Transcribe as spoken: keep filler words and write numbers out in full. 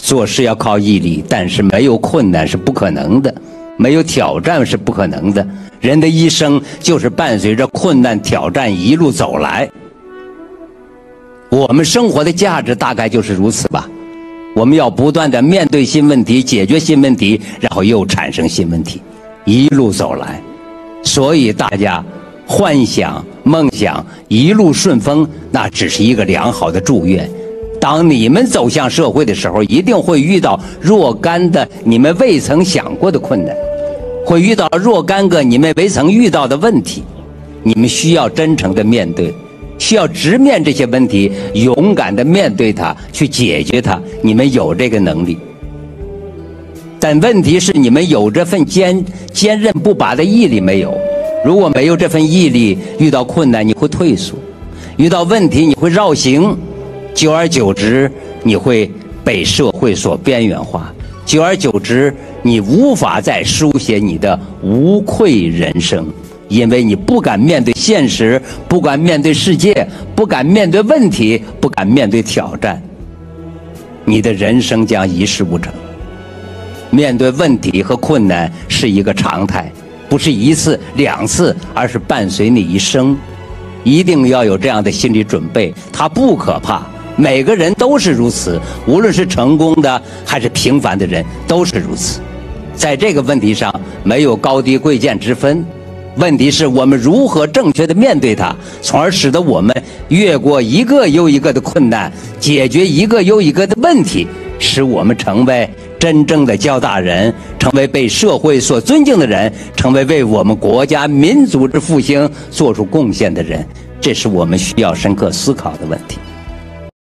做事要靠毅力，但是没有困难是不可能的，没有挑战是不可能的。人的一生就是伴随着困难挑战一路走来。我们生活的价值大概就是如此吧。我们要不断的面对新问题，解决新问题，然后又产生新问题，一路走来。所以大家幻想梦想一路顺风，那只是一个良好的祝愿。当你们走向社会的时候，一定会遇到若干的你们未曾想过的困难，会遇到若干个你们未曾遇到的问题，你们需要真诚的面对，需要直面这些问题，勇敢的面对它，去解决它。你们有这个能力，但问题是你们有这份坚坚韧不拔的毅力没有？如果没有这份毅力，遇到困难你会退缩，遇到问题你会绕行，久而久之你会被社会所边缘化，久而久之你无法再书写你的无愧人生，因为你不敢面对现实，不敢面对世界，不敢面对问题，不敢面对挑战，你的人生将一事无成。面对问题和困难是一个常态，不是一次两次，而是伴随你一生。一定要有这样的心理准备，它不可怕，每个人都是如此，无论是成功的还是平凡的人都是如此。在这个问题上没有高低贵贱之分，问题是我们如何正确的面对它，从而使得我们越过一个又一个的困难，解决一个又一个的问题，使我们成为真正的交大人，成为被社会所尊敬的人，成为为我们国家民族之复兴做出贡献的人。这是我们需要深刻思考的问题。